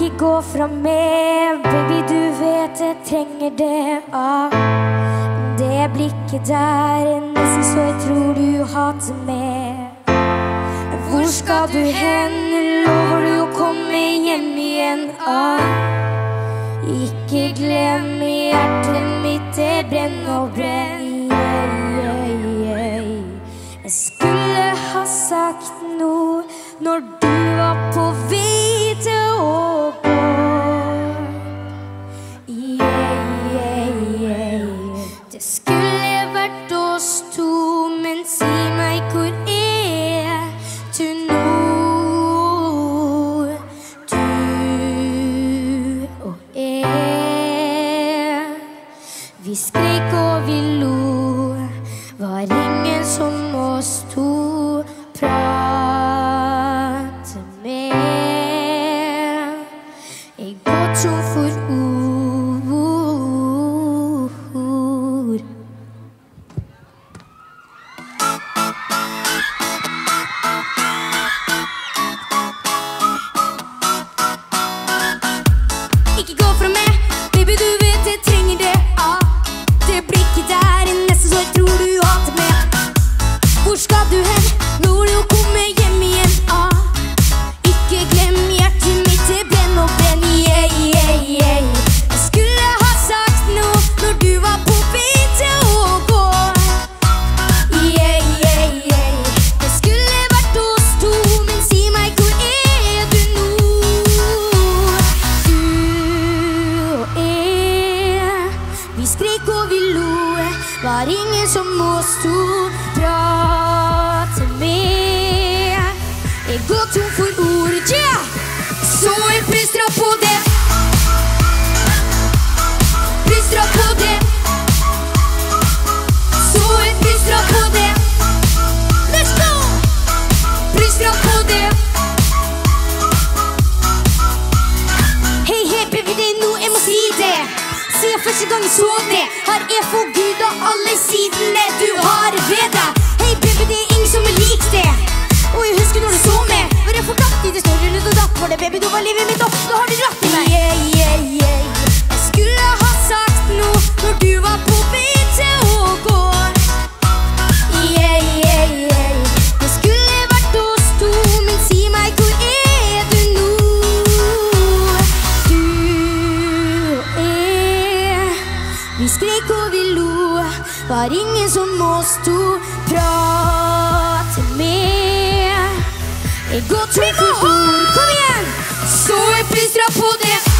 Ikke gå fra meg, baby, du vet jeg trenger det. Det blikket der er nesten så jeg tror du hater meg. Hvor skal du hen? Lover du å komme hjem igjen? Ikke glem hjertet mitt, det brenner og brenner. Jeg skulle ha sagt noe når du var på vei til å gå. Det skulle vært oss to, men si meg hvor er du nå? Du og jeg, vi skrek og vi lo, var ingen som oss to. Prate med, jeg går tom for ord. Ikke gå fra meg, baby, du vet jeg trenger det. Det blikket der er nesten så jeg tror du hater meg. Hvor skal du hen? Når du kommer hjem igjen? Ikke glem hjertet mitt, det brenner og brenner. Jeg skulle ha sagt noe når du var på vei til å gå. Det skulle vært oss to, men si meg hvor er du nå? Du og jeg, vi skrek og vi lo, var ingen som oss to. Prate med, jeg går tom for ord, yeah! Så jeg plystrer på det. Plystrer på det. Så jeg plystrer på det. Let's go! Plystrer på det. Hei, hei, baby, det er noe jeg må si det. Siden første gang jeg så det, har jeg for Gud og alle sidene du har ved deg. Hei, baby, det er ingen som er lik det. Og jeg husker når du så meg, var jeg fortatt i det store rundt og datt. For det, baby, du var livet mitt opp, nå har du dratt i meg. Jeg skulle ha sagt noe når du var på vei til å gå. Det skulle vært oss to, men si meg hvor er du nå? Du og jeg, vi skrek og vi lo, var ingen som oss to. Prate med, jeg går tom for ord. Kom igjen! Så jeg plystrer på det.